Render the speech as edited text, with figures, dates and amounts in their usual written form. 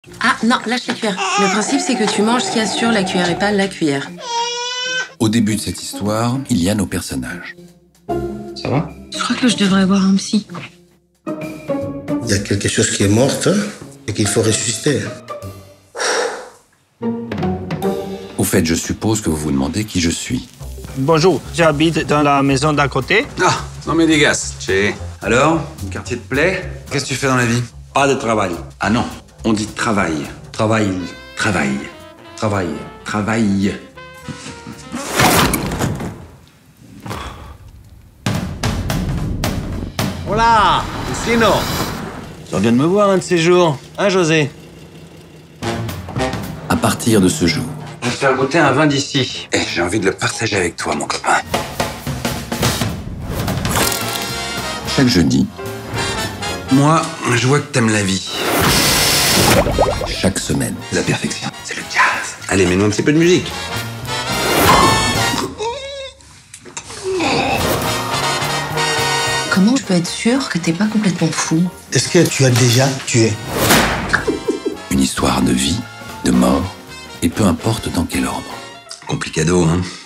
Ah non, lâche la cuillère. Le principe, c'est que tu manges ce qu'il y a sur la cuillère et pas la cuillère. Au début de cette histoire, il y a nos personnages. Ça va? Je crois que je devrais voir un psy. Il y a quelque chose qui est mort et qu'il faut ressusciter. Au fait, je suppose que vous vous demandez qui je suis. Bonjour, j'habite dans la maison d'à côté. Ah, non mais dégasse. Alors, le quartier te plaît? Qu'est-ce que tu fais dans la vie? Pas de travail. Ah non, on dit travail. Travail. Travail. Travail. Travail. Hola, vecino. Tu reviens de me voir un de ces jours, hein, José? À partir de ce jour, Je vais te faire goûter un vin d'ici. Et j'ai envie de le partager avec toi, mon copain. chaque jeudi, Moi, je vois que t'aimes la vie. chaque semaine, La perfection, c'est le jazz. Allez, mets-nous un petit peu de musique. Comment je peux être sûre que t'es pas complètement fou? Est-ce que tu as déjà tué? une histoire de vie, de mort, et peu importe dans quel ordre. Complicado, hein?